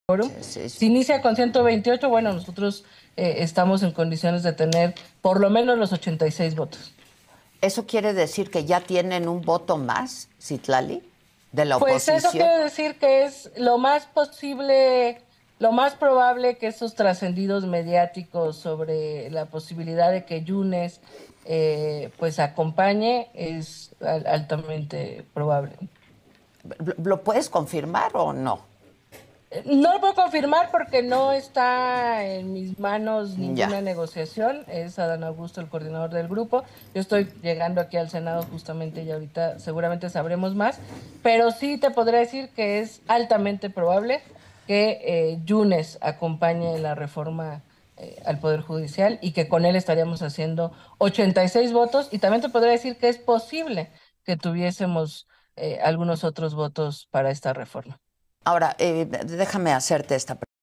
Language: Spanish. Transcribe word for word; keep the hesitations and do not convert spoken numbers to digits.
quórum. Sí, sí, Si sí. inicia con ciento veintiocho, bueno, nosotros eh, estamos en condiciones de tener por lo menos los ochenta y seis votos. ¿Eso quiere decir que ya tienen un voto más, Citlali, de la Pues eso oposición? quiere decir que es lo más posible, lo más probable que esos trascendidos mediáticos sobre la posibilidad de que Yunes eh, pues acompañe es al- altamente probable. ¿Lo lo puedes confirmar o no? No lo puedo confirmar porque no está en mis manos Ya. ninguna negociación. Es Adán Augusto el coordinador del grupo. Yo estoy llegando aquí al Senado justamente y ahorita seguramente sabremos más, pero sí te podría decir que es altamente probable que eh, Yunes acompañe la reforma eh, al Poder Judicial y que con él estaríamos haciendo ochenta y seis votos, y también te podría decir que es posible que tuviésemos eh, algunos otros votos para esta reforma. Ahora, eh, déjame hacerte esta pregunta.